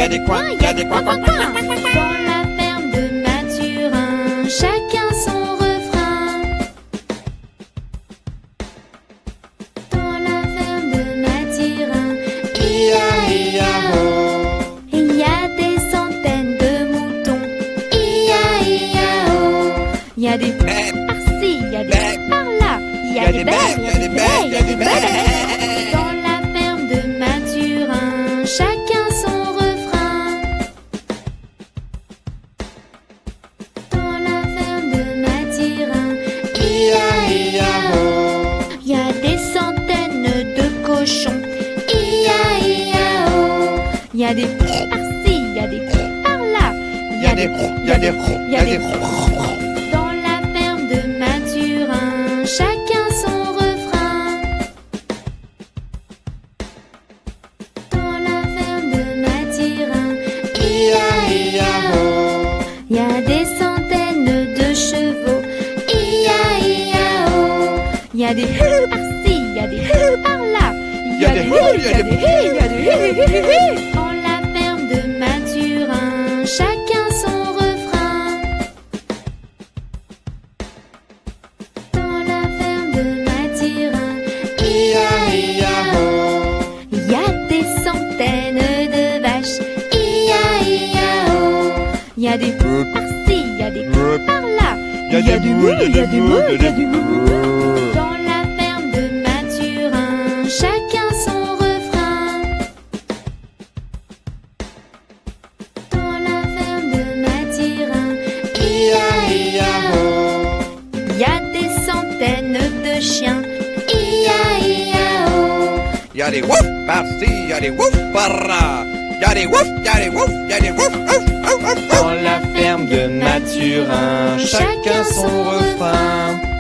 y a des coins, il y a des coins, coins, coins. Dans la ferme de Mathurin, chacun son refrain. Dans la ferme de Mathurin, ia-ia-o. Il y a des centaines de moutons, ia-ia-o. Il y a des par-ci, il y a des par-là. Il y a des bêtes, il y a des bêtes, il y a des bêtes. Dans la ferme de Mathurin, chacun son refrain. Dans la ferme de Mathurin, ia-ia-o. Il y a des centaines de cochons, ia-ia-o. Il y a des par-ci, il y a des par-là. Il y a des Dans la ferme de Mathurin, chacun son refrain. Dans la ferme de Mathurin, ia-ia-o. Il y a des centaines de chevaux, ia-ia-o. Il y a des par-ci, il y a des par-là. Il y a des Dans la ferme de Mathurin, chacun son refrain. Dans la ferme de Mathurin, ia-ia-o. Il y a des centaines de vaches, ia-ia-o. Il y a des par-ci, il y a des par-là. Il y a du mou, il y a du mou, il y a du mou. Dans la ferme de Mathurin, chacun son refrain. Dans la ferme de Mathurin, ia-ia-o. Il y a des centaines de chiens, ia-ia-o. Il y a des wouf par-ci, il y a des wouf par-là. Il y a des wouf, il y a des wouf, il y a des wouf, ouf, ouf, ouf. Dans la ferme de Mathurin, chacun son refrain.